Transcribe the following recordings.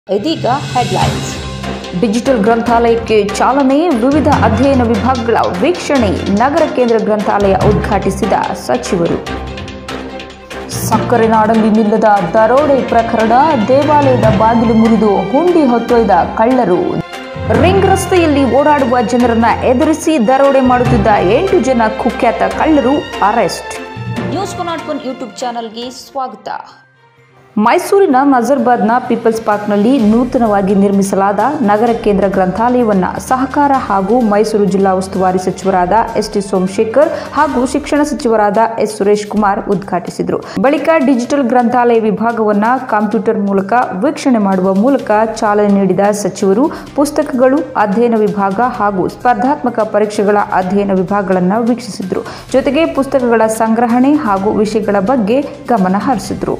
ಇದೀಗ headlines. Digital ಗ್ರಂಥಾಲಯಕ್ಕೆ ಚಾಲನೆ, ವಿವಿಧ ಅಧ್ಯಯನ ವಿಭಾಗಗಳ ವೀಕ್ಷಣೆ, ನಗರ ಕೇಂದ್ರ ಗ್ರಂಥಾಲಯ ಉದ್ಘಾಟಿಸಿದ ಸಚಿವರು. ಸಕ್ಕರೆ ನಾಡಲ್ಲಿ ನಿಲ್ಲದ ದರೋಡೆ ಪ್ರಕರಣ, ದೇವಾಲಯದ ಬಾಗಿಲು ಮುರಿದು ಹುಂಡಿ ಹೊತ್ತೊಯ್ದ ಕಳ್ಳರು. ರಿಂಗ್ ರಸ್ತೆಯಲ್ಲಿ ಓಡಾಡುವ ಜನರನ್ನ ಎದುರಿಸಿ ದರೋಡೆ ಮಾಡುತ್ತಿದ್ದ 8 ಜನ ಕುಖ್ಯಾತ ಕಳ್ಳರು ಅರೆಸ್ಟ್. ನ್ಯೂಸ್ 101 ಯೂಟ್ಯೂಬ್ ಚಾನೆಲ್ಗೆ ಸ್ವಾಗತ. ಮೈಸೂರಿನ ನಜರ್ಬಾದ್ನ ಪೀಪಲ್ಸ್ ಪಾರ್ಕ್ನಲ್ಲಿ ನೂತನವಾಗಿ ನಿರ್ಮಿಸಲಾದ ನಗರ ಕೇಂದ್ರ ಗ್ರಂಥಾಲಯವನ್ನು ಸಹಕಾರ ಹಾಗೂ ಮೈಸೂರು ಜಿಲ್ಲಾ ಉಸ್ತುವಾರಿ ಸಚಿವರಾದ ಎಸ್.ಟಿ. ಸೋಮಶೇಖರ್ ಹಾಗೂ ಶಿಕ್ಷಣ ಸಚಿವರಾದ ಎಸ್. ಸುರೇಶ್ ಕುಮಾರ್ ಉದ್ಘಾಟಿಸಿದರು. ಬಳಿಕ ಡಿಜಿಟಲ್ ಗ್ರಂಥಾಲಯ ವಿಭಾಗವನ್ನು ಕಂಪ್ಯೂಟರ್ ಮೂಲಕ ವೀಕ್ಷಣೆ ಮಾಡುವ ಮೂಲಕ ಚಾಲನೆ ನೀಡಿದ ಸಚಿವರು ಪುಸ್ತಕಗಳು, ಅಧ್ಯಯನ ವಿಭಾಗ ಹಾಗೂ ಸ್ಪರ್ಧಾತ್ಮಕ ಪರೀಕ್ಷೆಗಳ ಅಧ್ಯಯನ ವಿಭಾಗಗಳನ್ನು ವೀಕ್ಷಿಸಿದರು. ಜೊತೆಗೆ ಪುಸ್ತಕಗಳ ಸಂಗ್ರಹಣೆ ಹಾಗೂ ವಿಷಯಗಳ ಬಗ್ಗೆ ಗಮನ ಹರಿಸಿದರು.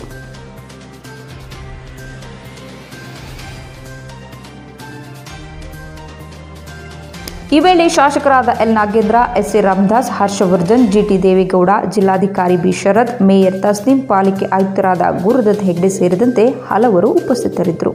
ಈ ವೇಳೆ ಶಾಸಕರಾದ L. Nagendra, S. A. Ramdas, Harshavardhan, G T. Devegowda, ಜಿಲ್ಲಾಧಿಕಾರಿ ಬಿ. ಶರತ್, ಮೇಯರ್ ತಸ್ನೀಂ, ಪಾಲಿಕೆ ಆಯುಕ್ತರಾದ ಗುರುದತ್ ಹೆಗ್ಡೆ ಸೇರಿದಂತೆ ಹಲವರು ಉಪಸ್ಥಿತರಿದ್ದರು.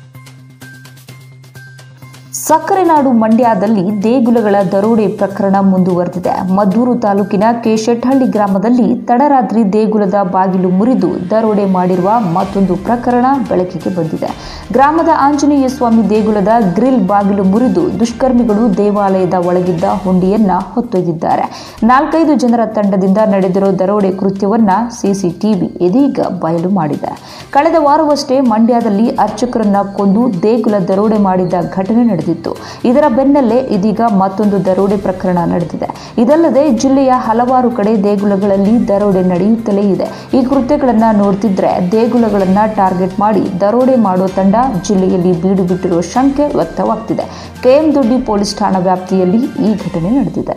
ಸಕ್ಕರೆ ನಾಡು ಮಂಡ್ಯದಲ್ಲಿ ದೇಗುಲಗಳ ದರೋಡೆ ಪ್ರಕರಣ ಮುಂದುವರೆದಿದೆ. ಮದ್ದೂರು ತಾಲೂಕಿನ ಕೆಶೆಟ್ಟಹಳ್ಳಿ ಗ್ರಾಮದಲ್ಲಿ ತಡರಾತ್ರಿ ದೇಗುಲದ ಬಾಗಿಲು ಮುರಿದು ದರೋಡೆ ಮಾಡಿರುವ ಮತ್ತೊಂದು ಪ್ರಕರಣ ಬೆಳಕಿಗೆ ಬಂದಿದೆ. ಗ್ರಾಮದ ಆಂಜನೇಯ ಸ್ವಾಮಿ ದೇಗುಲದ ಗ್ರಿಲ್ ಬಾಗಿಲು ಮುರಿದು ದುಷ್ಕರ್ಮಿಗಳು ದೇವಾಲಯದ ಒಳಗಿದ್ದ ಹುಂಡಿಯನ್ನ ಹೊತ್ತೊಯ್ದಿದ್ದಾರೆ. 4-5 ಜನರ ತಂಡದಿಂದ ನಡೆದಿರೋ ದರೋಡೆ ಕೃತ್ಯವನ್ನ ಸಿಸಿಟಿವಿ ಇದೀಗ ಬಯಲು ಮಾಡಿದೆ. ಕಳೆದ ವಾರವಷ್ಟೇ ಮಂಡ್ಯದಲ್ಲಿ ಅರ್ಚಕರನ್ನ ಕೊಂದು ದೇಗುಲ ದರೋಡೆ ಮಾಡಿದ್ದ ಘಟನೆ ನಡೆದಿತ್ತು. ಇದರ ಬೆನ್ನಲ್ಲೇ ಇದೀಗ ಮತ್ತೊಂದು ದರೋಡೆ ಪ್ರಕರಣ ನಡೆದಿದೆ. ಇದಲ್ಲದೆ ಜಿಲ್ಲೆಯ ಹಲವಾರು ಕಡೆ ದೇಗುಲಗಳಲ್ಲಿ ದರೋಡೆ ನಡೆಯುತ್ತಲೇ ಇದೆ. ಈ ಕೃತ್ಯಗಳನ್ನ ನೋಡ್ತಿದ್ರೆ ದೇಗುಲಗಳನ್ನ ಟಾರ್ಗೆಟ್ ಮಾಡಿ ದರೋಡೆ ಮಾಡೋ ತಂಡ ಜಿಲ್ಲೆಯಲ್ಲಿ ಬೀಡು ಬಿಟ್ಟಿರುವ ಶಂಕೆ ವ್ಯಕ್ತವಾಗ್ತಿದೆ. ಕೆಎಂ ದೊಡ್ಡಿ ಪೊಲೀಸ್ ಠಾಣಾ ವ್ಯಾಪ್ತಿಯಲ್ಲಿ ಈ ಘಟನೆ ನಡೆದಿದೆ.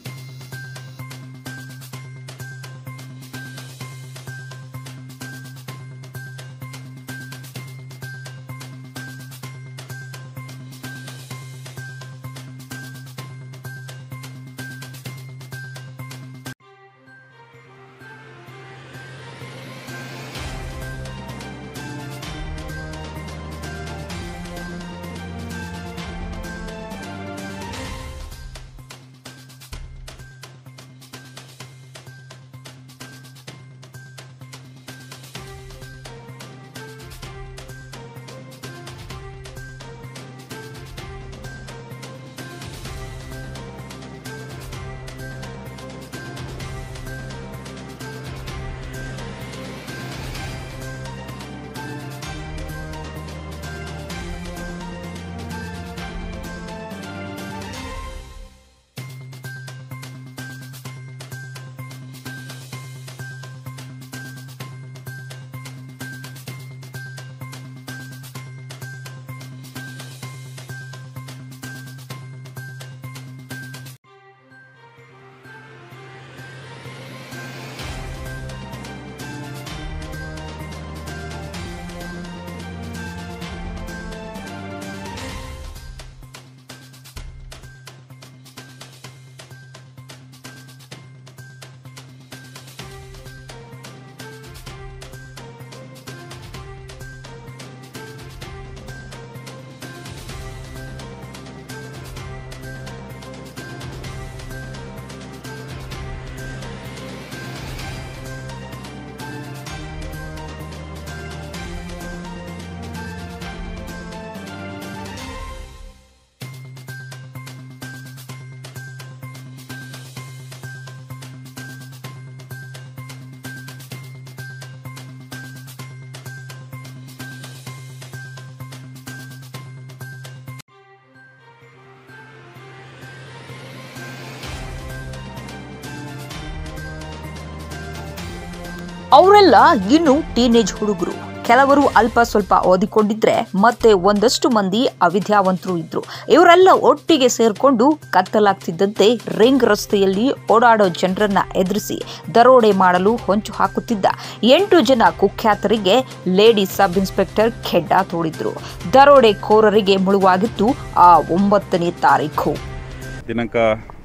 ಅವರೆಲ್ಲ ಇನ್ನು ಟೀನೇಜ್ ಹುಡುಗರು. ಕೆಲವರು ಅಲ್ಪ ಸ್ವಲ್ಪ ಓದಿಕೊಂಡಿದ್ರೆ ಮತ್ತೆ ಒಂದಷ್ಟು ಮಂದಿ ಅವಿದ್ಯಾವಂತರು ಇದ್ರು. ಇವರೆಲ್ಲ ಒಟ್ಟಿಗೆ ಸೇರ್ಕೊಂಡು ಕತ್ತಲಾಗ್ತಿದ್ದಂತೆ ರಿಂಗ್ ರಸ್ತೆಯಲ್ಲಿ ಓಡಾಡೋ ಜನರನ್ನ ಎದುರಿಸಿ ದರೋಡೆ ಮಾಡಲು ಹೊಂಚು ಹಾಕುತ್ತಿದ್ದ 8 ಜನ ಕುಖ್ಯಾತರಿಗೆ ಲೇಡಿ ಸಬ್ ಇನ್ಸ್ಪೆಕ್ಟರ್ ಖೆಡ್ಡ ತೋಡಿದ್ರು. ದರೋಡೆಕೋರರಿಗೆ ಮುಳುವಾಗಿತ್ತು ಆ 9ನೇ ತಾರೀಖು. ದಿನಾಂಕ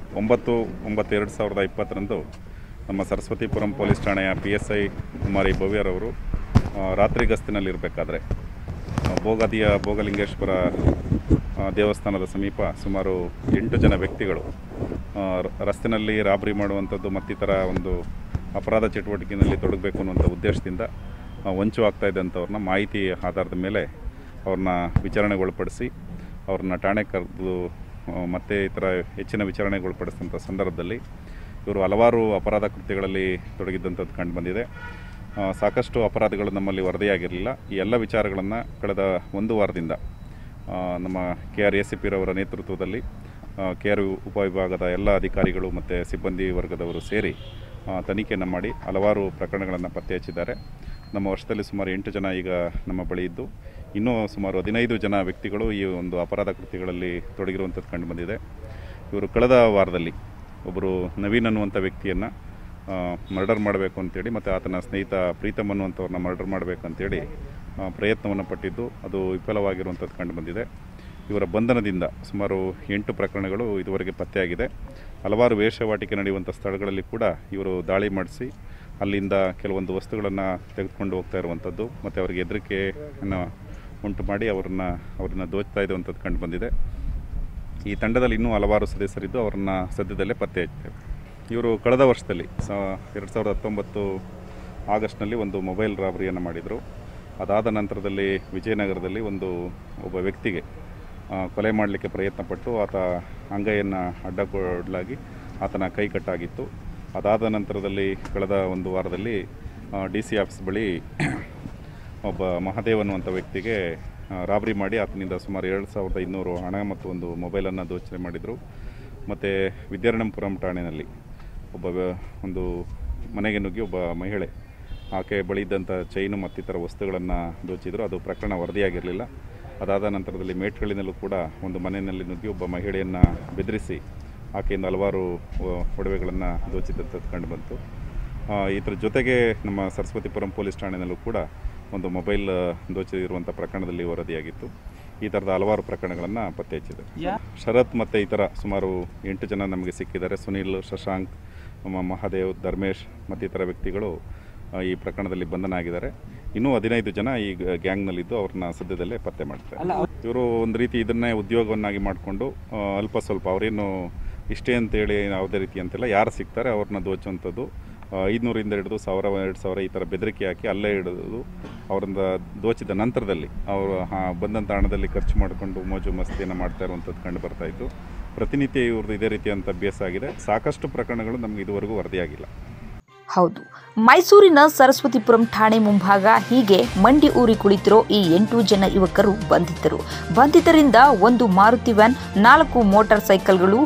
9/9/2020 ನಮ್ಮ ಸರಸ್ವತಿಪುರಂ ಪೊಲೀಸ್ ಠಾಣೆಯ PSI ಕುಮಾರಿ ಭವ್ಯರವರು ರಾತ್ರಿ ಗಸ್ತಿನಲ್ಲಿರಬೇಕಾದ್ರೆ ಬೋಗಾದಿಯ ಭೋಗಲಿಂಗೇಶ್ವರ ದೇವಸ್ಥಾನದ ಸಮೀಪ ಸುಮಾರು 8 ಜನ ವ್ಯಕ್ತಿಗಳು ರಸ್ತೆಯಲ್ಲಿ ರಾಬರಿ ಮಾಡುವಂಥದ್ದು ಮತ್ತಿತರ ಒಂದು ಅಪರಾಧ ಚಟುವಟಿಕೆಯಲ್ಲಿ ತೊಡಗಬೇಕು ಅನ್ನುವಂಥ ಉದ್ದೇಶದಿಂದ ವಂಚವಾಗ್ತಾ ಇದ್ದಂಥವ್ರನ್ನ ಮಾಹಿತಿ ಆಧಾರದ ಮೇಲೆ ಅವ್ರನ್ನ ವಿಚಾರಣೆಗೊಳಪಡಿಸಿ ಅವ್ರನ್ನ ಠಾಣೆಗೆ ಕರೆದು ಮತ್ತು ಇತರ ಹೆಚ್ಚಿನ ವಿಚಾರಣೆಗೊಳಪಡಿಸಿದಂಥ ಸಂದರ್ಭದಲ್ಲಿ ಇವರು ಹಲವಾರು ಅಪರಾಧ ಕೃತ್ಯಗಳಲ್ಲಿ ತೊಡಗಿದ್ದಂಥದ್ದು ಕಂಡುಬಂದಿದೆ. ಸಾಕಷ್ಟು ಅಪರಾಧಗಳು ನಮ್ಮಲ್ಲಿ ವರದಿಯಾಗಿರಲಿಲ್ಲ. ಈ ಎಲ್ಲ ವಿಚಾರಗಳನ್ನು ಕಳೆದ 1 ವಾರದಿಂದ ನಮ್ಮ KR ACP ರವರ ನೇತೃತ್ವದಲ್ಲಿ KR ಉಪವಿಭಾಗದ ಎಲ್ಲ ಅಧಿಕಾರಿಗಳು ಮತ್ತು ಸಿಬ್ಬಂದಿ ವರ್ಗದವರು ಸೇರಿ ತನಿಖೆಯನ್ನು ಮಾಡಿ ಹಲವಾರು ಪ್ರಕರಣಗಳನ್ನು ಪತ್ತೆ ಹಚ್ಚಿದ್ದಾರೆ. ನಮ್ಮ ವರ್ಷದಲ್ಲಿ ಸುಮಾರು 8 ಜನ ಈಗ ನಮ್ಮ ಬಳಿ ಇದ್ದು ಇನ್ನೂ ಸುಮಾರು 15 ಜನ ವ್ಯಕ್ತಿಗಳು ಈ ಒಂದು ಅಪರಾಧ ಕೃತ್ಯಗಳಲ್ಲಿ ತೊಡಗಿರುವಂಥದ್ದು ಕಂಡುಬಂದಿದೆ. ಇವರು ಕಳೆದ ವಾರದಲ್ಲಿ ಒಬ್ಬರು ನವೀನ್ ಅನ್ನುವಂಥ ವ್ಯಕ್ತಿಯನ್ನು ಮರ್ಡರ್ ಮಾಡಬೇಕು ಅಂತೇಳಿ ಮತ್ತು ಆತನ ಸ್ನೇಹಿತ ಪ್ರೀತಮ್ ಅನ್ನುವಂಥವ್ರನ್ನ ಮರ್ಡರ್ ಮಾಡಬೇಕು ಅಂತೇಳಿ ಪ್ರಯತ್ನವನ್ನು ಪಟ್ಟಿದ್ದು ಅದು ವಿಫಲವಾಗಿರುವಂಥದ್ದು ಕಂಡುಬಂದಿದೆ. ಇವರ ಬಂಧನದಿಂದ ಸುಮಾರು 8 ಪ್ರಕರಣಗಳು ಇದುವರೆಗೆ ಪತ್ತೆಯಾಗಿದೆ. ಹಲವಾರು ವೇಷವಾಟಿಕೆ ನಡೆಯುವಂಥ ಸ್ಥಳಗಳಲ್ಲಿ ಕೂಡ ಇವರು ದಾಳಿ ಮಾಡಿಸಿ ಅಲ್ಲಿಂದ ಕೆಲವೊಂದು ವಸ್ತುಗಳನ್ನು ತೆಗೆದುಕೊಂಡು ಹೋಗ್ತಾ ಇರುವಂಥದ್ದು ಮತ್ತು ಅವರಿಗೆ ಹೆದರಿಕೆಯನ್ನು ಉಂಟು ಮಾಡಿ ಅವರನ್ನು ದೋಚ್ತಾ ಇರುವಂಥದ್ದು ಕಂಡುಬಂದಿದೆ. ಈ ತಂಡದಲ್ಲಿ ಇನ್ನೂ ಹಲವಾರು ಸದಸ್ಯರಿದ್ದು ಅವರನ್ನು ಸದ್ಯದಲ್ಲೇ ಪತ್ತೆ ಹಚ್ಚಿದ್ದೇವೆ. ಇವರು ಕಳೆದ ವರ್ಷದಲ್ಲಿ 2019 ಆಗಸ್ಟ್ನಲ್ಲಿ ಒಂದು ಮೊಬೈಲ್ ರಾಬರಿಯನ್ನು ಮಾಡಿದರು. ಅದಾದ ನಂತರದಲ್ಲಿ ವಿಜಯನಗರದಲ್ಲಿ ಒಬ್ಬ ವ್ಯಕ್ತಿಗೆ ಕೊಲೆ ಮಾಡಲಿಕ್ಕೆ ಪ್ರಯತ್ನಪಟ್ಟು ಆತ ಅಂಗೈಯನ್ನು ಅಡ್ಡಗೊಳ್ಳಲಾಗಿ ಆತನ ಕೈ ಕಟ್ಟಾಗಿತ್ತು. ಅದಾದ ನಂತರದಲ್ಲಿ ಕಳೆದ 1 ವಾರದಲ್ಲಿ DC ಆಫೀಸ್ ಬಳಿ ಒಬ್ಬ ಮಹಾದೇವ್ ಅನ್ನುವಂಥ ವ್ಯಕ್ತಿಗೆ ರಾಬರಿ ಮಾಡಿ ಆತನಿಂದ ಸುಮಾರು 2,500 ಹಣ ಮತ್ತು ಒಂದು ಮೊಬೈಲನ್ನು ದೋಚನೆ ಮಾಡಿದರು. ಮತ್ತು ವಿದ್ಯಾರಣ್ಯಪುರಂ ಠಾಣೆಯಲ್ಲಿ ಒಂದು ಮನೆಗೆ ನುಗ್ಗಿ ಒಬ್ಬ ಮಹಿಳೆ ಆಕೆ ಬಳಿ ಇದ್ದಂಥ ಚೈನು ಮತ್ತಿತರ ವಸ್ತುಗಳನ್ನು ದೋಚಿದ್ರು. ಅದು ಪ್ರಕರಣ ವರದಿಯಾಗಿರಲಿಲ್ಲ. ಅದಾದ ನಂತರದಲ್ಲಿ ಮೇಟ್ಗಳಿನಲ್ಲೂ ಕೂಡ ಒಂದು ಮನೆಯಲ್ಲಿ ನುಗ್ಗಿ ಒಬ್ಬ ಮಹಿಳೆಯನ್ನು ಬೆದರಿಸಿ ಆಕೆಯಿಂದ ಹಲವಾರು ಒಡವೆಗಳನ್ನು ದೋಚಿದಂಥದ್ದು ಕಂಡುಬಂತು. ಇದರ ಜೊತೆಗೆ ನಮ್ಮ ಸರಸ್ವತಿಪುರಂ ಪೊಲೀಸ್ ಠಾಣೆಯಲ್ಲೂ ಕೂಡ ಒಂದು ಮೊಬೈಲ್ ದೋಚಿರುವಂಥ ಪ್ರಕರಣದಲ್ಲಿ ವರದಿಯಾಗಿತ್ತು. ಈ ಥರದ ಹಲವಾರು ಪ್ರಕರಣಗಳನ್ನು ಪತ್ತೆ ಹಚ್ಚಿದೆ. ಶರತ್ ಮತ್ತು ಇತರ ಸುಮಾರು 8 ಜನ ನಮಗೆ ಸಿಕ್ಕಿದ್ದಾರೆ. ಸುನೀಲ್, ಶಶಾಂಕ್, ಮಹಾದೇವ್, ಧರ್ಮೇಶ್ ಮತ್ತಿತರ ವ್ಯಕ್ತಿಗಳು ಈ ಪ್ರಕರಣದಲ್ಲಿ ಬಂಧನ ಆಗಿದ್ದಾರೆ. ಇನ್ನೂ 15 ಜನ ಈ ಗ್ಯಾಂಗ್ನಲ್ಲಿದ್ದು ಅವ್ರನ್ನ ಸದ್ಯದಲ್ಲೇ ಪತ್ತೆ ಮಾಡ್ತಾರೆ. ಇವರು ಒಂದು ರೀತಿ ಇದನ್ನೇ ಉದ್ಯೋಗವನ್ನಾಗಿ ಮಾಡಿಕೊಂಡು ಅಲ್ಪ ಸ್ವಲ್ಪ ಅವರೇನು ಇಷ್ಟೇ ಅಂತೇಳಿ ಯಾವುದೇ ರೀತಿ ಅಂತೆಲ್ಲ ಯಾರು ಸಿಗ್ತಾರೆ ಅವ್ರನ್ನ ದೋಚುವಂಥದ್ದು 500ರಿಂದ ಹಿಡಿದು 1000-2000 ಈ ಥರ ಬೆದರಿಕೆ ಹಾಕಿ ಅಲ್ಲೇ ಹಿಡಿದು ಅವರಿಂದ ದೋಚಿದ ನಂತರದಲ್ಲಿ ಅವರು ಬಂದಂಥ ಹಣದಲ್ಲಿ ಖರ್ಚು ಮಾಡಿಕೊಂಡು ಮೋಜು ಮಸ್ತಿಯನ್ನು ಮಾಡ್ತಾ ಇರುವಂಥದ್ದು ಕಂಡು ಬರ್ತಾಯಿತ್ತು. ಪ್ರತಿನಿತ್ಯ ಇವ್ರದ್ದು ಇದೇ ರೀತಿಯಂಥ ಅಭ್ಯಾಸ ಆಗಿದೆ. ಸಾಕಷ್ಟು ಪ್ರಕರಣಗಳು ನಮಗೆ ಇದುವರೆಗೂ ವರದಿಯಾಗಿಲ್ಲ. ಹೌದು, ಮೈಸೂರಿನ ಸರಸ್ವತಿಪುರಂ ಠಾಣೆ ಮುಂಭಾಗ ಹೀಗೆ ಮಂಡಿ ಊರಿ ಕುಳಿತಿರೋ ಈ 8 ಜನ ಯುವಕರು ಬಂಧಿತರು. ಬಂಧಿತರಿಂದ 1 ಮಾರುತಿ ವ್ಯಾನ್, 4 ಮೋಟಾರ್ ಸೈಕಲ್ಗಳು,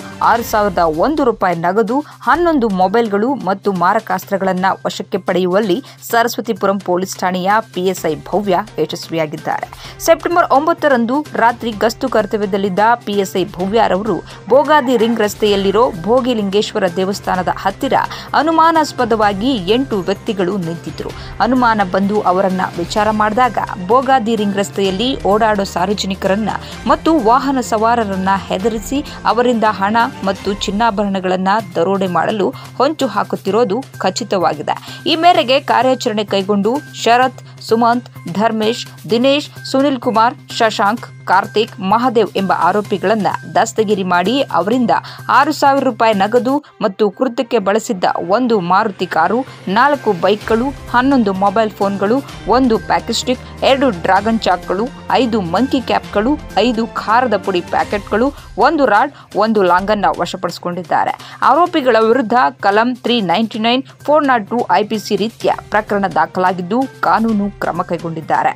6,001 ರೂಪಾಯಿ ನಗದು, 11 ಮೊಬೈಲ್ಗಳು ಮತ್ತು ಮಾರಕಾಸ್ತ್ರಗಳನ್ನು ವಶಕ್ಕೆ ಪಡೆಯುವಲ್ಲಿ ಸರಸ್ವತಿಪುರಂ ಪೊಲೀಸ್ ಠಾಣೆಯ PSI ಭವ್ಯ ಯಶಸ್ವಿಯಾಗಿದ್ದಾರೆ. ಸೆಪ್ಟೆಂಬರ್ 9ರಂದು ರಾತ್ರಿ ಗಸ್ತು ಕರ್ತವ್ಯದಲ್ಲಿದ್ದ PSI ಭವ್ಯರವರು ಬೋಗಾದಿ ರಿಂಗ್ ರಸ್ತೆಯಲ್ಲಿರೋ ಭೋಗಿಲಿಂಗೇಶ್ವರ ದೇವಸ್ಥಾನದ ಹತ್ತಿರ ಅನುಮಾನಾಸ್ಪದವಾಗಿ 8 ವ್ಯಕ್ತಿಗಳು ನಿಂತಿದ್ರು. ಅನುಮಾನ ಬಂದು ಅವರನ್ನ ವಿಚಾರ ಮಾಡಿದಾಗ ಬೋಗಾದಿ ರಿಂಗ್ ರಸ್ತೆಯಲ್ಲಿ ಓಡಾಡೋ ಸಾರ್ವಜನಿಕರನ್ನ ಮತ್ತು ವಾಹನ ಸವಾರರನ್ನ ಹೆದರಿಸಿ ಅವರಿಂದ ಹಣ ಮತ್ತು ಚಿನ್ನಾಭರಣಗಳನ್ನ ದರೋಡೆ ಮಾಡಲು ಹೊಂಚು ಹಾಕುತ್ತಿರೋದು ಖಚಿತವಾಗಿದೆ. ಈ ಮೇರೆಗೆ ಕಾರ್ಯಾಚರಣೆ ಕೈಗೊಂಡು ಶರತ್, ಸುಮಂತ್, ಧರ್ಮೇಶ್, ದಿನೇಶ್, ಸುನಿಲ್ ಕುಮಾರ್, ಶಶಾಂಕ್, ಕಾರ್ತಿಕ್, ಮಹಾದೇವ್ ಎಂಬ ಆರೋಪಿಗಳನ್ನ ದಸ್ತಗಿರಿ ಮಾಡಿ ಅವರಿಂದ 6,000 ರೂಪಾಯಿ ನಗದು ಮತ್ತು ಕೃತ್ಯಕ್ಕೆ ಬಳಸಿದ್ದ 1 ಮಾರುತಿ ಕಾರು, 4 ಬೈಕ್ಗಳು, 11 ಮೊಬೈಲ್ ಫೋನ್ಗಳು, 1 ಪ್ಯಾಕೆಸ್ಟಿಕ್, 2 ಡ್ರಾಗನ್ ಚಾಕ್ಗಳು, 5 ಮಂಕಿ ಕ್ಯಾಪ್ಗಳು, 5 ಖಾರದ ಪುಡಿ ಪ್ಯಾಕೆಟ್ಗಳು, 1 ರಾಡ್, 1 ಲಾಂಗನ್ನ ವಶಪಡಿಸಿಕೊಂಡಿದ್ದಾರೆ. ಆರೋಪಿಗಳ ವಿರುದ್ಧ ಕಲಂ 399, 402 IPC ರೀತಿಯ ಪ್ರಕರಣ ದಾಖಲಾಗಿದ್ದು ಕಾನೂನು ಕ್ರಮ ಕೈಗೊಂಡಿದ್ದಾರೆ.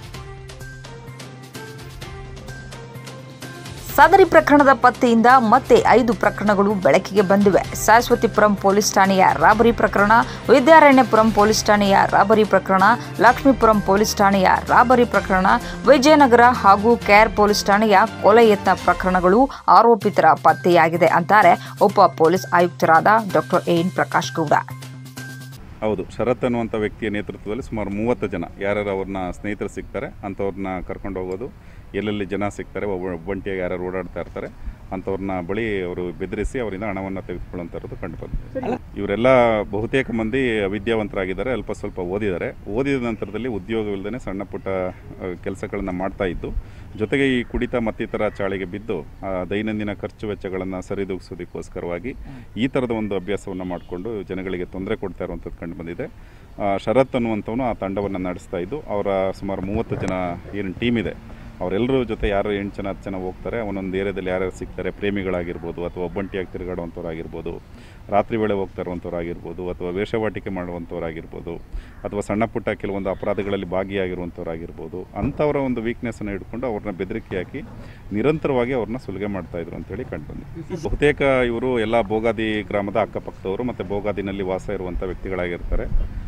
ಸದರಿ ಪ್ರಕರಣದ ಪತ್ತೆಯಿಂದ ಮತ್ತೆ 5 ಪ್ರಕರಣಗಳು ಬೆಳಕಿಗೆ ಬಂದಿವೆ. ಸರಸ್ವತಿಪುರಂ ಪೊಲೀಸ್ ಠಾಣೆಯ ರಾಬರಿ ಪ್ರಕರಣ, ವಿದ್ಯಾರಣ್ಯಪುರಂ ಪೊಲೀಸ್ ಠಾಣೆಯ ರಾಬರಿ ಪ್ರಕರಣ, ಲಕ್ಷ್ಮೀಪುರಂ ಪೊಲೀಸ್ ಠಾಣೆಯ ರಾಬರಿ ಪ್ರಕರಣ, ವಿಜಯನಗರ ಹಾಗೂ KR ಪೊಲೀಸ್ ಠಾಣೆಯ ಕೊಲೆ ಯತ್ನ ಪ್ರಕರಣಗಳು ಆರೋಪಿತರ ಪತ್ತೆಯಾಗಿದೆ ಅಂತಾರೆ ಉಪ ಪೊಲೀಸ್ ಆಯುಕ್ತರಾದ ಡಾ. AN ಪ್ರಕಾಶ್ ಗೌಡ. ಹೌದು, ಶರತ್ ಅನ್ನುವಂಥ ವ್ಯಕ್ತಿಯ ನೇತೃತ್ವದಲ್ಲಿ ಸುಮಾರು 30 ಜನ ಯಾರ್ಯಾರು ಅವ್ರನ್ನ ಸ್ನೇಹಿತರು ಸಿಗ್ತಾರೆ ಅಂಥವ್ರನ್ನ ಕರ್ಕೊಂಡು ಹೋಗೋದು, ಎಲ್ಲೆಲ್ಲಿ ಜನ ಸಿಗ್ತಾರೆ, ಒಬ್ಬಂಟಿಯಾಗಿ ಯಾರು ಓಡಾಡ್ತಾ ಇರ್ತಾರೆ ಅಂಥವ್ರನ್ನ ಬಳಿ ಅವರು ಬೆದರಿಸಿ ಅವರಿಂದ ಹಣವನ್ನು ತೆಗೆದುಕೊಳ್ಳುವಂಥದ್ದು ಕಂಡುಬಂದಿದೆ. ಇವರೆಲ್ಲ ಬಹುತೇಕ ಮಂದಿ ವಿದ್ಯಾವಂತರಾಗಿದ್ದಾರೆ, ಅಲ್ಪ ಸ್ವಲ್ಪ ಓದಿದ ನಂತರದಲ್ಲಿ ಉದ್ಯೋಗವಿಲ್ಲದೇ ಸಣ್ಣ ಪುಟ್ಟ ಕೆಲಸಗಳನ್ನು ಮಾಡ್ತಾ ಇದ್ದು, ಜೊತೆಗೆ ಈ ಕುಡಿತ ಮತ್ತಿತರ ಚಾಳಿಗೆ ಬಿದ್ದು ದೈನಂದಿನ ಖರ್ಚು ವೆಚ್ಚಗಳನ್ನು ಸರಿದೂಗಿಸೋದಕ್ಕೋಸ್ಕರವಾಗಿ ಈ ಥರದ ಒಂದು ಅಭ್ಯಾಸವನ್ನು ಮಾಡಿಕೊಂಡು ಜನಗಳಿಗೆ ತೊಂದರೆ ಕೊಡ್ತಾ ಇರುವಂಥದ್ದು ಕಂಡುಬಂದಿದೆ. ಶರತ್ ಅನ್ನುವಂಥವನು ಆ ತಂಡವನ್ನು ನಡೆಸ್ತಾ ಇದ್ದು, ಅವರ ಸುಮಾರು 30 ಜನ ಏನು ಟೀಮ್ ಇದೆ ಅವರೆಲ್ಲರೂ ಜೊತೆ ಯಾರು 8 ಜನ 10 ಜನ ಹೋಗ್ತಾರೆ. ಒಂದೊಂದು ಏರಿಯಾದಲ್ಲಿ ಯಾರ್ಯಾರು ಸಿಗ್ತಾರೆ, ಪ್ರೇಮಿಗಳಾಗಿರ್ಬೋದು ಅಥವಾ ಒಬ್ಬಂಟಿಯಾಗಿ ತಿರುಗಾಡುವಂಥವ್ರಾಗಿರ್ಬೋದು, ರಾತ್ರಿ ವೇಳೆ ಹೋಗ್ತಾ ಇರುವಂಥವ್ರಾಗಿರ್ಬೋದು, ಅಥವಾ ವೇಷವಾಟಿಕೆ ಮಾಡುವಂಥವ್ರಾಗಿರ್ಬೋದು, ಅಥವಾ ಸಣ್ಣ ಪುಟ್ಟ ಕೆಲವೊಂದು ಅಪರಾಧಗಳಲ್ಲಿ ಭಾಗಿಯಾಗಿರುವಂಥವ್ರಾಗಿರ್ಬೋದು, ಅಂಥವರ ಒಂದು ವೀಕ್ನೆಸ್ಸನ್ನು ಹಿಡ್ಕೊಂಡು ಅವ್ರನ್ನ ಬೆದರಿಕೆ ಹಾಕಿ ನಿರಂತರವಾಗಿ ಅವ್ರನ್ನ ಸುಲಿಗೆ ಮಾಡ್ತಾಯಿದ್ರು ಅಂತೇಳಿ ಕಂಡುಬಂದಿದೆ. ಬಹುತೇಕ ಇವರು ಎಲ್ಲ ಬೋಗಾದಿ ಗ್ರಾಮದ ಅಕ್ಕಪಕ್ಕದವರು ಮತ್ತು ಬೋಗಾದಿನಲ್ಲಿ ವಾಸ ಇರುವಂಥ ವ್ಯಕ್ತಿಗಳಾಗಿರ್ತಾರೆ.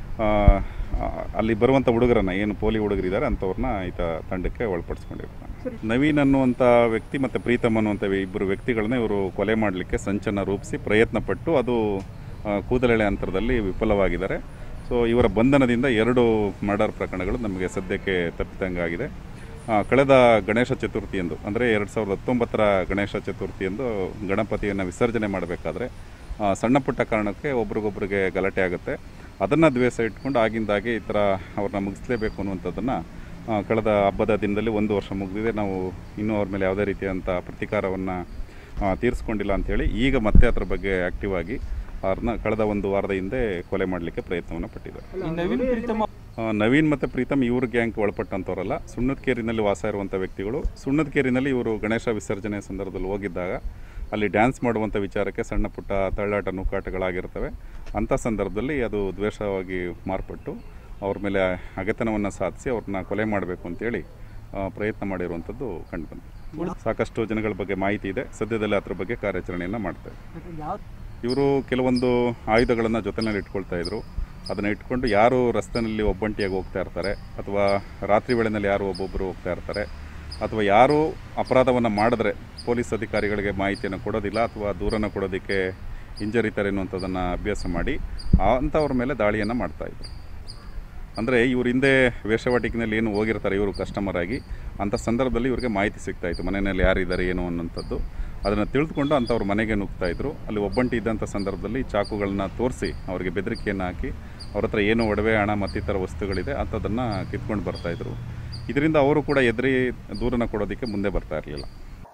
ಅಲ್ಲಿ ಬರುವಂಥ ಹುಡುಗರನ್ನು ಏನು ಪೋಲಿ ಹುಡುಗರಿದ್ದಾರೆ ಅಂಥವ್ರನ್ನ ಈತ ತಂಡಕ್ಕೆ ಒಳಪಡಿಸ್ಕೊಂಡಿರ್ತಾನೆ. ನವೀನ್ ಅನ್ನುವಂಥ ವ್ಯಕ್ತಿ ಮತ್ತು ಪ್ರೀತಮ್ ಅನ್ನುವಂಥ ಇಬ್ಬರು ವ್ಯಕ್ತಿಗಳನ್ನ ಇವರು ಕೊಲೆ ಮಾಡಲಿಕ್ಕೆ ಸಂಚನ್ನು ರೂಪಿಸಿ ಪ್ರಯತ್ನಪಟ್ಟು ಅದು ಕೂದಲೆಳೆ ಅಂತರದಲ್ಲಿ ವಿಫಲವಾಗಿದ್ದಾರೆ. ಸೊ ಇವರ ಬಂಧನದಿಂದ 2 ಮರ್ಡರ್ ಪ್ರಕರಣಗಳು ನಮಗೆ ಸದ್ಯಕ್ಕೆ ತಪ್ಪಿದಂಗಾಗಿದೆ. ಕಳೆದ ಗಣೇಶ ಚತುರ್ಥಿಯಂದು ಅಂದರೆ 2019ರ ಗಣೇಶ ಚತುರ್ಥಿಯಂದು ಗಣಪತಿಯನ್ನು ವಿಸರ್ಜನೆ ಮಾಡಬೇಕಾದ್ರೆ ಸಣ್ಣ ಪುಟ್ಟ ಕಾರಣಕ್ಕೆ ಒಬ್ರಿಗೊಬ್ರಿಗೆ ಗಲಾಟೆ ಆಗುತ್ತೆ. ಅದನ್ನು ದ್ವೇಷ ಇಟ್ಕೊಂಡು ಆಗಿಂದಾಗೆ ಈ ಥರ ಅವ್ರನ್ನ ಮುಗಿಸ್ಲೇಬೇಕು ಅನ್ನುವಂಥದ್ದನ್ನು ಕಳೆದ ಹಬ್ಬದ ದಿನದಲ್ಲಿ 1 ವರ್ಷ ಮುಗಿದಿದೆ. ನಾವು ಇನ್ನೂ ಅವ್ರ ಮೇಲೆ ಯಾವುದೇ ರೀತಿಯಂಥ ಪ್ರತೀಕಾರವನ್ನು ತೀರಿಸ್ಕೊಂಡಿಲ್ಲ ಅಂಥೇಳಿ ಈಗ ಮತ್ತೆ ಅದರ ಬಗ್ಗೆ ಆ್ಯಕ್ಟಿವ್ ಆಗಿ ಅವ್ರನ್ನ ಕಳೆದ 1 ವಾರದ ಹಿಂದೆ ಕೊಲೆ ಮಾಡಲಿಕ್ಕೆ ಪ್ರಯತ್ನವನ್ನು ಪಟ್ಟಿದ್ದಾರೆ. ನವೀನ್ ಮತ್ತು ಪ್ರೀತಮ್ ಇವ್ರ ಗ್ಯಾಂಗ್ ಒಳಪಟ್ಟಂಥವರಲ್ಲ, ಸುಣ್ಣದಕೇರಿನಲ್ಲಿ ವಾಸ ಇರುವಂಥ ವ್ಯಕ್ತಿಗಳು. ಸುಣ್ಣದಕೇರಿನಲ್ಲಿ ಇವರು ಗಣೇಶ ವಿಸರ್ಜನೆ ಸಂದರ್ಭದಲ್ಲಿ ಹೋಗಿದ್ದಾಗ ಅಲ್ಲಿ ಡ್ಯಾನ್ಸ್ ಮಾಡುವಂಥ ವಿಚಾರಕ್ಕೆ ಸಣ್ಣ ಪುಟ್ಟ ತಳ್ಳಾಟ ನೂಕಾಟಗಳಾಗಿರ್ತವೆ. ಅಂಥ ಸಂದರ್ಭದಲ್ಲಿ ಅದು ದ್ವೇಷವಾಗಿ ಮಾರ್ಪಟ್ಟು ಅವ್ರ ಮೇಲೆ ಹಗೆತನವನ್ನು ಸಾಧಿಸಿ ಅವ್ರನ್ನ ಕೊಲೆ ಮಾಡಬೇಕು ಅಂತೇಳಿ ಪ್ರಯತ್ನ ಮಾಡಿರುವಂಥದ್ದು ಕಂಡುಬಂದಿದೆ. ಸಾಕಷ್ಟು ಜನಗಳ ಬಗ್ಗೆ ಮಾಹಿತಿ ಇದೆ. ಸದ್ಯದಲ್ಲೇ ಅದ್ರ ಬಗ್ಗೆ ಕಾರ್ಯಾಚರಣೆಯನ್ನು ಮಾಡ್ತಾರೆ. ಇವರು ಕೆಲವೊಂದು ಆಯುಧಗಳನ್ನು ಜೊತೆಯಲ್ಲಿ ಇಟ್ಕೊಳ್ತಾಯಿದ್ರು. ಅದನ್ನು ಇಟ್ಕೊಂಡು ಯಾರು ರಸ್ತೆಯಲ್ಲಿ ಒಬ್ಬಂಟಿಯಾಗಿ ಹೋಗ್ತಾ ಇರ್ತಾರೆ ಅಥವಾ ರಾತ್ರಿ ವೇಳೆಯಲ್ಲಿ ಯಾರು ಒಬ್ಬೊಬ್ಬರು ಹೋಗ್ತಾ ಇರ್ತಾರೆ ಅಥವಾ ಯಾರು ಅಪರಾಧವನ್ನು ಮಾಡಿದ್ರೆ ಪೊಲೀಸ್ ಅಧಿಕಾರಿಗಳಿಗೆ ಮಾಹಿತಿಯನ್ನು ಕೊಡೋದಿಲ್ಲ ಅಥವಾ ದೂರನ್ನು ಕೊಡೋದಕ್ಕೆ ಹಿಂಜರಿತಾರೆ ಅನ್ನುವಂಥದ್ದನ್ನು ಅಭ್ಯಾಸ ಮಾಡಿ ಅಂಥವ್ರ ಮೇಲೆ ದಾಳಿಯನ್ನು ಮಾಡ್ತಾಯಿದ್ರು. ಅಂದರೆ ಇವ್ರ ಹಿಂದೆ ವೇಷವಾಟಿಕೆಯಲ್ಲಿ ಏನು ಹೋಗಿರ್ತಾರೆ ಇವರು ಕಸ್ಟಮರ್ ಆಗಿ, ಅಂಥ ಸಂದರ್ಭದಲ್ಲಿ ಇವ್ರಿಗೆ ಮಾಹಿತಿ ಸಿಗ್ತಾಯಿತ್ತು ಮನೆಯಲ್ಲಿ ಯಾರಿದ್ದಾರೆ ಏನು ಅನ್ನೋಂಥದ್ದು. ಅದನ್ನು ತಿಳಿದುಕೊಂಡು ಅಂಥವ್ರ ಮನೆಗೆ ನುಗ್ತಾಯಿದ್ರು. ಅಲ್ಲಿ ಒಬ್ಬಂಟಿ ಇದ್ದಂಥ ಸಂದರ್ಭದಲ್ಲಿ ಚಾಕುಗಳನ್ನ ತೋರಿಸಿ ಅವರಿಗೆ ಬೆದರಿಕೆಯನ್ನು ಹಾಕಿ ಅವ್ರ ಹತ್ರ ಏನು ಒಡವೆ ಹಣ ಮತ್ತಿತರ ವಸ್ತುಗಳಿದೆ ಅಂಥದ್ದನ್ನು ಕಿತ್ಕೊಂಡು ಬರ್ತಾಯಿದ್ರು. ಇದರಿಂದ ಅವರು ಕೂಡ ಎದುರಿ ದೂರನ್ನು ಕೊಡೋದಕ್ಕೆ ಮುಂದೆ ಬರ್ತಾ ಇರಲಿಲ್ಲ.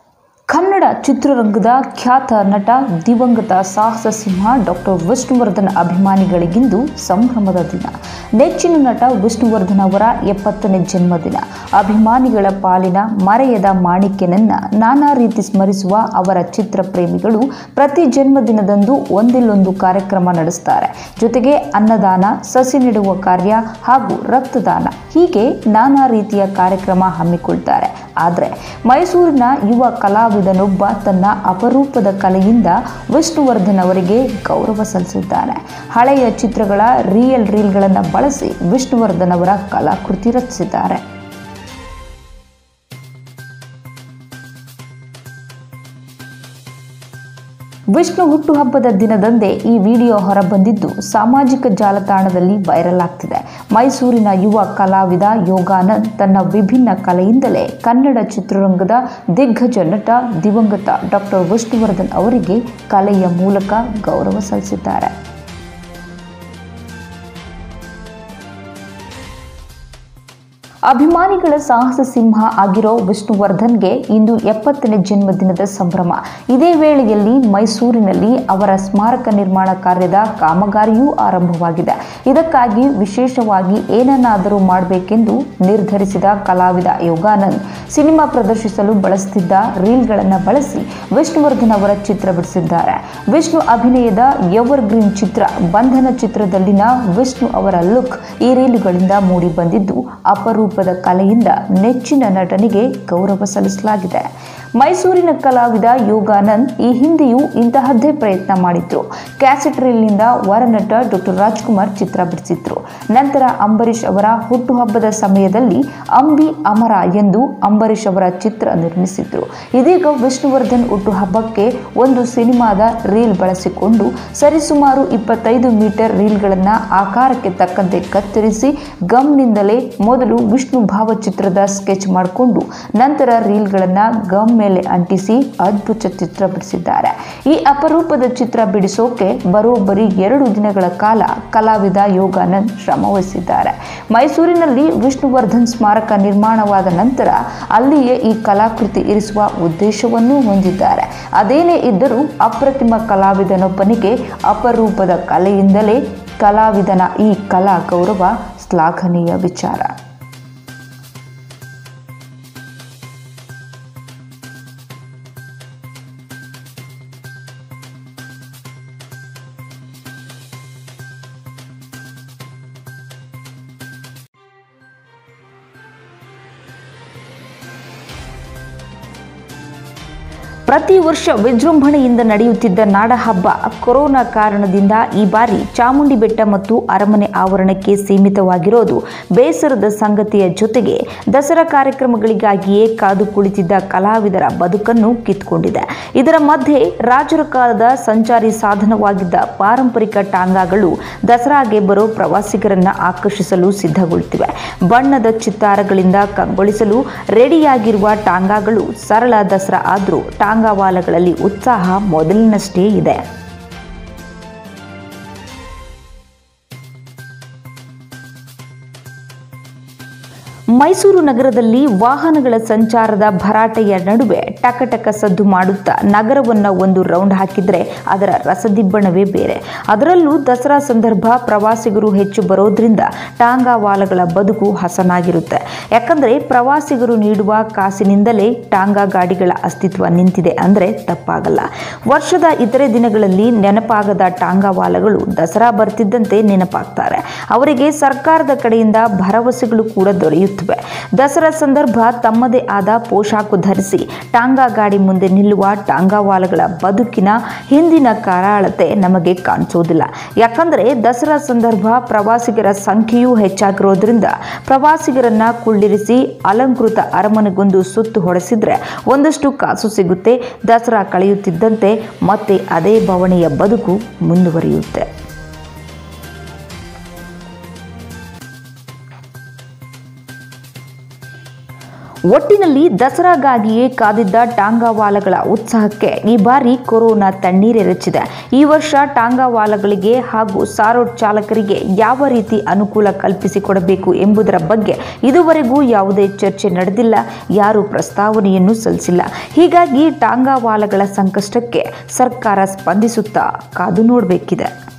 ಕನ್ನಡ ಚಿತ್ರರಂಗದ ಖ್ಯಾತ ನಟ ದಿವಂಗತ ಸಾಹಸ ಸಿಂಹ ಡಾಕ್ಟರ್ ವಿಷ್ಣುವರ್ಧನ್ ಅಭಿಮಾನಿಗಳಿಗಿಂದು ಸಂಭ್ರಮದ ದಿನ. ನೆಚ್ಚಿನ ನಟ ವಿಷ್ಣುವರ್ಧನ್ ಅವರ 70ನೇ ಜನ್ಮದಿನ. ಅಭಿಮಾನಿಗಳ ಪಾಲಿನ ಮರೆಯದ ಮಾಣಿಕ್ಯನನ್ನ ನಾನಾ ರೀತಿ ಸ್ಮರಿಸುವ ಅವರ ಚಿತ್ರ ಪ್ರೇಮಿಗಳು ಪ್ರತಿ ಜನ್ಮದಿನದಂದು ಒಂದಿಲ್ಲೊಂದು ಕಾರ್ಯಕ್ರಮ ನಡೆಸ್ತಾರೆ. ಜೊತೆಗೆ ಅನ್ನದಾನ, ಸಸಿ ನೆಡುವ ಕಾರ್ಯ ಹಾಗೂ ರಕ್ತದಾನ ಹೀಗೆ ನಾನಾ ರೀತಿಯ ಕಾರ್ಯಕ್ರಮ ಹಮ್ಮಿಕೊಳ್ತಾರೆ. ಆದರೆ ಮೈಸೂರಿನ ಯುವ ಕಲಾವಿದನೊಬ್ಬ ತನ್ನ ಅಪರೂಪದ ಕಲೆಯಿಂದ ವಿಷ್ಣುವರ್ಧನ್ ಅವರಿಗೆ ಗೌರವ ಸಲ್ಲಿಸಿದ್ದಾನೆ. ಹಳೆಯ ಚಿತ್ರಗಳ ರೀಲ್ಗಳನ್ನು ಬಳಸಿ ವಿಷ್ಣುವರ್ಧನ್ ಅವರ ಕಲಾಕೃತಿ ರಚಿಸಿದ್ದಾರೆ. ವಿಷ್ಣು ಹುಟ್ಟುಹಬ್ಬದ ದಿನದಂದೇ ಈ ವಿಡಿಯೋ ಹೊರಬಂದಿದ್ದು ಸಾಮಾಜಿಕ ಜಾಲತಾಣದಲ್ಲಿ ವೈರಲ್ ಆಗ್ತಿದೆ. ಮೈಸೂರಿನ ಯುವ ಕಲಾವಿದ ಯೋಗಾನಂದ್ ತನ್ನ ವಿಭಿನ್ನ ಕಲೆಯಿಂದಲೇ ಕನ್ನಡ ಚಿತ್ರರಂಗದ ದಿಗ್ಗಜ ನಟ ದಿವಂಗತ ಡಾಕ್ಟರ್ ವಿಷ್ಣುವರ್ಧನ್ ಅವರಿಗೆ ಕಲೆಯ ಮೂಲಕ ಗೌರವ ಸಲ್ಲಿಸಿದ್ದಾರೆ. ಅಭಿಮಾನಿಗಳ ಸಾಹಸ ಸಿಂಹ ಆಗಿರೋ ವಿಷ್ಣುವರ್ಧನ್ಗೆ ಇಂದು 70ನೇ ಜನ್ಮದಿನದ ಸಂಭ್ರಮ. ಇದೇ ವೇಳೆಯಲ್ಲಿ ಮೈಸೂರಿನಲ್ಲಿ ಅವರ ಸ್ಮಾರಕ ನಿರ್ಮಾಣ ಕಾರ್ಯದ ಕಾಮಗಾರಿಯೂ ಆರಂಭವಾಗಿದೆ. ಇದಕ್ಕಾಗಿ ವಿಶೇಷವಾಗಿ ಏನನ್ನಾದರೂ ಮಾಡಬೇಕೆಂದು ನಿರ್ಧರಿಸಿದ ಕಲಾವಿದ ಯೋಗಾನಂದ್ ಸಿನಿಮಾ ಪ್ರದರ್ಶಿಸಲು ಬಳಸುತ್ತಿದ್ದ ರೀಲ್ಗಳನ್ನು ಬಳಸಿ ವಿಷ್ಣುವರ್ಧನ್ ಅವರ ಚಿತ್ರ ಬಿಡಿಸಿದ್ದಾರೆ. ವಿಷ್ಣು ಅಭಿನಯದ ಎವರ್ ಗ್ರೀನ್ ಚಿತ್ರ ಬಂಧನ ಚಿತ್ರದಲ್ಲಿನ ವಿಷ್ಣು ಅವರ ಲುಕ್ ಈ ರೀಲುಗಳಿಂದ ಮೂಡಿ ಬಂದಿದ್ದು ಅಪರೂಪ ಅಪರೂಪದ ಕಲೆಯಿಂದ ನೆಚ್ಚಿನ ನಟನಿಗೆ ಗೌರವ ಸಲ್ಲಿಸಲಾಗಿದೆ. ಮೈಸೂರಿನ ಕಲಾವಿದ ಯೋಗಾನಂದ್ ಈ ಹಿಂದೆಯೂ ಇಂತಹದ್ದೇ ಪ್ರಯತ್ನ ಮಾಡಿದ್ರು. ಕ್ಯಾಸೆಟ್ ರೀಲ್ನಿಂದ ವರನಟ ಡಾಕ್ಟರ್ ರಾಜ್ಕುಮಾರ್ ಚಿತ್ರ ಬಿಡಿಸಿದ್ರು. ನಂತರ ಅಂಬರೀಷ್ ಅವರ ಹುಟ್ಟುಹಬ್ಬದ ಸಮಯದಲ್ಲಿ ಅಂಬಿ ಅಮರ ಎಂದು ಅಂಬರೀಷ್ ಅವರ ಚಿತ್ರ ನಿರ್ಮಿಸಿದ್ರು. ಇದೀಗ ವಿಷ್ಣುವರ್ಧನ್ ಹುಟ್ಟುಹಬ್ಬಕ್ಕೆ ಒಂದು ಸಿನಿಮಾದ ರೀಲ್ ಬಳಸಿಕೊಂಡು ಸರಿಸುಮಾರು 25 ಮೀಟರ್ ರೀಲ್ಗಳನ್ನು ಆಕಾರಕ್ಕೆ ತಕ್ಕಂತೆ ಕತ್ತರಿಸಿ ಗಮ್ನಿಂದಲೇ ಮೊದಲು ವಿಷ್ಣು ಭಾವಚಿತ್ರದ ಸ್ಕೆಚ್ ಮಾಡಿಕೊಂಡು ನಂತರ ರೀಲ್ಗಳನ್ನು ಗಮ್ ಮೇಲೆ ಅಂಟಿಸಿ ಅದ್ಭುತ ಚಿತ್ರ ಬಿಡಿಸಿದ್ದಾರೆ. ಈ ಅಪರೂಪದ ಚಿತ್ರ ಬಿಡಿಸೋಕೆ ಬರೋಬ್ಬರಿ 2 ದಿನಗಳ ಕಾಲ ಕಲಾವಿದ ಯೋಗಾನಂದ್ ಶ್ರಮ ವಹಿಸಿದ್ದಾರೆ. ಮೈಸೂರಿನಲ್ಲಿ ವಿಷ್ಣುವರ್ಧನ್ ಸ್ಮಾರಕ ನಿರ್ಮಾಣವಾದ ನಂತರ ಅಲ್ಲಿಯೇ ಈ ಕಲಾಕೃತಿ ಇರಿಸುವ ಉದ್ದೇಶವನ್ನು ಹೊಂದಿದ್ದಾರೆ. ಅದೇನೇ ಇದ್ದರೂ ಅಪ್ರತಿಮ ಕಲಾವಿದನೊಬ್ಬನಿಗೆ ಅಪರೂಪದ ಕಲೆಯಿಂದಲೇ ಕಲಾವಿದನ ಈ ಕಲಾ ಗೌರವ ಶ್ಲಾಘನೀಯ ವಿಚಾರ. ಪ್ರತಿ ವರ್ಷ ವಿಜೃಂಭಣೆಯಿಂದ ನಡೆಯುತ್ತಿದ್ದ ನಾಡಹಬ್ಬ ಕೊರೋನಾ ಕಾರಣದಿಂದ ಈ ಬಾರಿ ಚಾಮುಂಡಿ ಬೆಟ್ಟ ಮತ್ತು ಅರಮನೆ ಆವರಣಕ್ಕೆ ಸೀಮಿತವಾಗಿರೋದು ಬೇಸರದ ಸಂಗತಿಯ ಜೊತೆಗೆ ದಸರಾ ಕಾರ್ಯಕ್ರಮಗಳಿಗಾಗಿಯೇ ಕಾದು ಕುಳಿತಿದ್ದ ಕಲಾವಿದರ ಬದುಕನ್ನು ಕಿತ್ತುಕೊಂಡಿದೆ. ಇದರ ಮಧ್ಯೆ ರಾಜರ ಕಾಲದ ಸಂಚಾರಿ ಸಾಧನವಾಗಿದ್ದ ಪಾರಂಪರಿಕ ಟಾಂಗಾಗಳು ದಸರಾಗೆ ಬರೋ ಪ್ರವಾಸಿಗರನ್ನ ಆಕರ್ಷಿಸಲು ಸಿದ್ಧಗೊಳ್ಳುತ್ತಿವೆ. ಬಣ್ಣದ ಚಿತ್ತಾರಗಳಿಂದ ಕಂಗೊಳಿಸಲು ರೆಡಿಯಾಗಿರುವ ಟಾಂಗಾಗಳು ಸರಳ ದಸರಾ ಆದರೂ ಟಾಂಗಾವಾಲಗಳಲ್ಲಿ ಉತ್ಸಾಹ ಮೊದಲಿನಷ್ಟೇ ಇದೆ. ಮೈಸೂರು ನಗರದಲ್ಲಿ ವಾಹನಗಳ ಸಂಚಾರದ ಭರಾಟೆಯ ನಡುವೆ ಟಕಟಕ ಸದ್ದು ಮಾಡುತ್ತಾ ನಗರವನ್ನು ಒಂದು ರೌಂಡ್ ಹಾಕಿದರೆ ಅದರ ರಸದಿಬ್ಬಣವೇ ಬೇರೆ. ಅದರಲ್ಲೂ ದಸರಾ ಸಂದರ್ಭ ಪ್ರವಾಸಿಗರು ಹೆಚ್ಚು ಬರೋದ್ರಿಂದ ಟಾಂಗಾವಾಲಗಳ ಬದುಕು ಹಸನಾಗಿರುತ್ತೆ. ಯಾಕಂದರೆ ಪ್ರವಾಸಿಗರು ನೀಡುವ ಕಾಸಿನಿಂದಲೇ ಟಾಂಗಾ ಗಾಡಿಗಳ ಅಸ್ತಿತ್ವ ನಿಂತಿದೆ ಅಂದರೆ ತಪ್ಪಾಗಲ್ಲ. ವರ್ಷದ ಇತರೆ ದಿನಗಳಲ್ಲಿ ನೆನಪಾಗದ ಟಾಂಗಾವಾಲಗಳು ದಸರಾ ಬರ್ತಿದ್ದಂತೆ ನೆನಪಾಗ್ತಾರೆ. ಅವರಿಗೆ ಸರ್ಕಾರದ ಕಡೆಯಿಂದ ಭರವಸೆಗಳು ಕೂಡ ದೊರೆಯುತ್ತವೆ. ದಸರಾ ಸಂದರ್ಭ ತಮ್ಮದೇ ಆದ ಪೋಷಾಕು ಧರಿಸಿ ಟಾಂಗಾ ಗಾಡಿ ಮುಂದೆ ನಿಲ್ಲುವ ಟಾಂಗಾವಾಲಗಳ ಬದುಕಿನ ಹಿಂದಿನ ಕರಾಳತೆ ನಮಗೆ ಕಾಣಿಸೋದಿಲ್ಲ. ಯಾಕಂದರೆ ದಸರಾ ಸಂದರ್ಭ ಪ್ರವಾಸಿಗರ ಸಂಖ್ಯೆಯೂ ಹೆಚ್ಚಾಗಿರೋದ್ರಿಂದ ಪ್ರವಾಸಿಗರನ್ನ ಕುಳ್ಳಿರಿಸಿ ಅಲಂಕೃತ ಅರಮನೆಗೊಂದು ಸುತ್ತು ಹೊಡೆಸಿದ್ರೆ ಒಂದಷ್ಟು ಕಾಸು ಸಿಗುತ್ತೆ. ದಸರಾ ಕಳೆಯುತ್ತಿದ್ದಂತೆ ಮತ್ತೆ ಅದೇ ಬವಣೆಯ ಬದುಕು ಮುಂದುವರಿಯುತ್ತೆ. ಒಟ್ಟಿನಲ್ಲಿ ದಸರಾಗಾಗಿಯೇ ಕಾದಿದ್ದ ಟಾಂಗಾವಾಲಗಳ ಉತ್ಸಾಹಕ್ಕೆ ಈ ಬಾರಿ ಕೊರೋನಾ ತಣ್ಣೀರೆರಚಿದೆ. ಈ ವರ್ಷ ಟಾಂಗಾವಾಲಗಳಿಗೆ ಹಾಗೂ ಸಾರೋಟ್ ಚಾಲಕರಿಗೆ ಯಾವ ರೀತಿ ಅನುಕೂಲ ಕಲ್ಪಿಸಿಕೊಡಬೇಕು ಎಂಬುದರ ಬಗ್ಗೆ ಇದುವರೆಗೂ ಯಾವುದೇ ಚರ್ಚೆ ನಡೆದಿಲ್ಲ, ಯಾರೂ ಪ್ರಸ್ತಾವನೆಯನ್ನು ಸಲ್ಲಿಸಿಲ್ಲ. ಹೀಗಾಗಿ ಟಾಂಗಾವಾಲಗಳ ಸಂಕಷ್ಟಕ್ಕೆ ಸರ್ಕಾರ ಸ್ಪಂದಿಸುತ್ತಾ ಕಾದು ನೋಡಬೇಕಿದೆ.